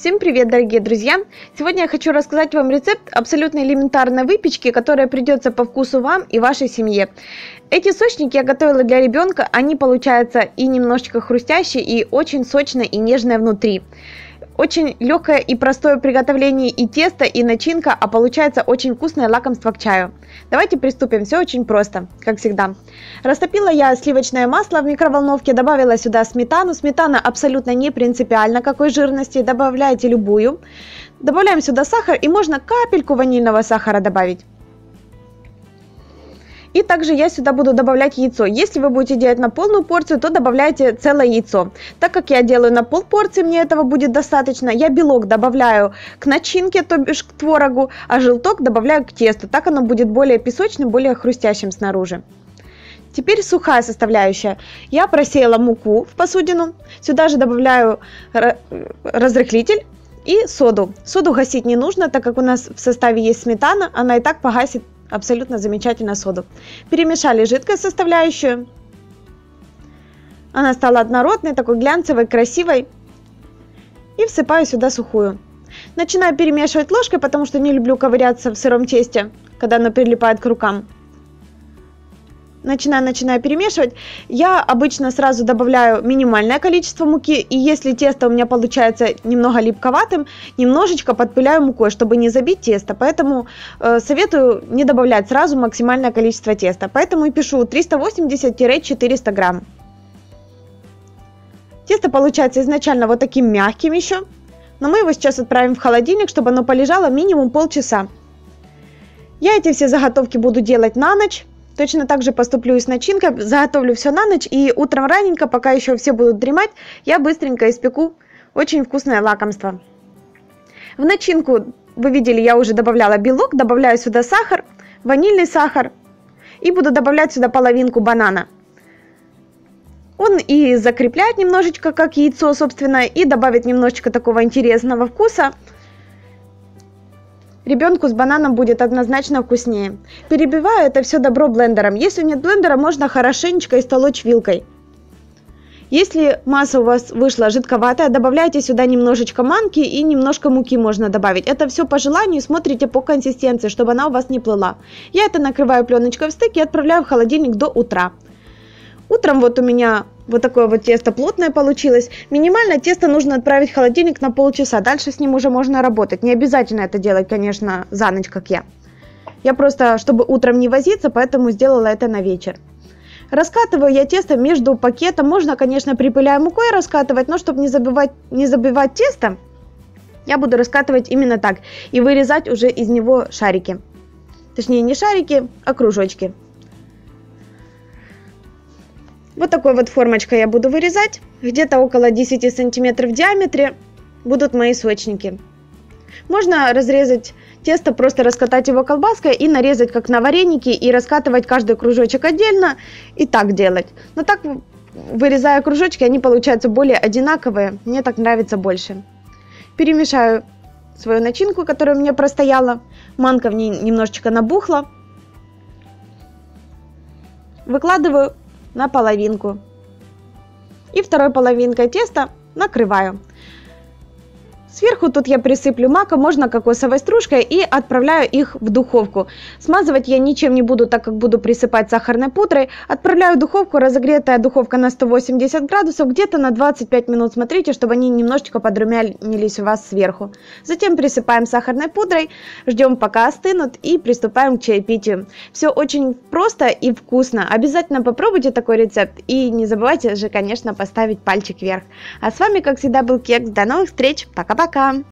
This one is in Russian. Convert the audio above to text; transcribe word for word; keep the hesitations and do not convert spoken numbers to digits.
Всем привет, дорогие друзья! Сегодня я хочу рассказать вам рецепт абсолютно элементарной выпечки, которая придется по вкусу вам и вашей семье. Эти сочники я готовила для ребенка, они получаются и немножечко хрустящие, и очень сочные и нежные внутри. Очень легкое и простое приготовление и тесто, и начинка, а получается очень вкусное лакомство к чаю. Давайте приступим, все очень просто, как всегда. Растопила я сливочное масло в микроволновке, добавила сюда сметану. Сметана абсолютно не принципиально какой жирности, добавляйте любую. Добавляем сюда сахар и можно капельку ванильного сахара добавить. И также я сюда буду добавлять яйцо. Если вы будете делать на полную порцию, то добавляйте целое яйцо. Так как я делаю на полпорции, мне этого будет достаточно. Я белок добавляю к начинке, то бишь к творогу, а желток добавляю к тесту. Так оно будет более песочным, более хрустящим снаружи. Теперь сухая составляющая. Я просеяла муку в посудину. Сюда же добавляю разрыхлитель и соду. Соду гасить не нужно, так как у нас в составе есть сметана, она и так погасит абсолютно замечательно соду. Перемешали жидкую составляющую. Она стала однородной, такой глянцевой, красивой. И всыпаю сюда сухую. Начинаю перемешивать ложкой, потому что не люблю ковыряться в сыром тесте, когда оно прилипает к рукам. Начинаю, начинаю перемешивать. Я обычно сразу добавляю минимальное количество муки. И если тесто у меня получается немного липковатым, немножечко подпыляю мукой, чтобы не забить тесто. Поэтому э, советую не добавлять сразу максимальное количество теста. Поэтому и пишу триста восемьдесят - четыреста грамм. Тесто получается изначально вот таким мягким еще. Но мы его сейчас отправим в холодильник, чтобы оно полежало минимум полчаса. Я эти все заготовки буду делать на ночь. Точно так же поступлю и с начинкой, заготовлю все на ночь, и утром раненько, пока еще все будут дремать, я быстренько испеку очень вкусное лакомство. В начинку, вы видели, я уже добавляла белок, добавляю сюда сахар, ванильный сахар, и буду добавлять сюда половинку банана. Он и закрепляет немножечко, как яйцо, собственно, и добавит немножечко такого интересного вкуса. Ребенку с бананом будет однозначно вкуснее. Перебиваю это все добро блендером. Если нет блендера, можно хорошенечко истолочь вилкой. Если масса у вас вышла жидковатая, добавляйте сюда немножечко манки и немножко муки можно добавить. Это все по желанию, смотрите по консистенции, чтобы она у вас не плыла. Я это накрываю пленочкой в стык и отправляю в холодильник до утра. Утром вот у меня вот такое вот тесто плотное получилось. Минимально тесто нужно отправить в холодильник на полчаса. Дальше с ним уже можно работать. Не обязательно это делать, конечно, за ночь, как я. Я просто, чтобы утром не возиться, поэтому сделала это на вечер. Раскатываю я тесто между пакетом. Можно, конечно, припыляя мукой раскатывать, но чтобы не забивать, не забивать тесто, я буду раскатывать именно так. И вырезать уже из него шарики. Точнее, не шарики, а кружочки. Вот такой вот формочкой я буду вырезать. Где-то около десяти сантиметров в диаметре будут мои сочники. Можно разрезать тесто, просто раскатать его колбаской и нарезать как на вареники. И раскатывать каждый кружочек отдельно. И так делать. Но так, вырезая кружочки, они получаются более одинаковые. Мне так нравится больше. Перемешаю свою начинку, которая у меня простояла. Манка в ней немножечко набухла. Выкладываю на половинку. И второй половинкой теста накрываю. Сверху тут я присыплю маком, можно кокосовой стружкой, и отправляю их в духовку. Смазывать я ничем не буду, так как буду присыпать сахарной пудрой. Отправляю в духовку, разогретая духовка на сто восемьдесят градусов, где-то на двадцать пять минут. Смотрите, чтобы они немножечко подрумянились у вас сверху. Затем присыпаем сахарной пудрой, ждем пока остынут и приступаем к чаепитию. Все очень просто и вкусно. Обязательно попробуйте такой рецепт и не забывайте же, конечно, поставить пальчик вверх. А с вами, как всегда, был Кекс. До новых встреч. Пока-пока. Пока.